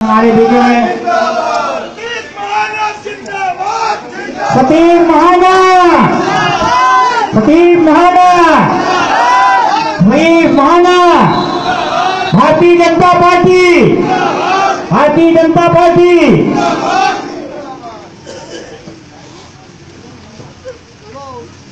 हमारे बीच में Satish Mahana, Satish Mahana, Satish Mahana, Bharatiya Janata party, Bharatiya Janata party.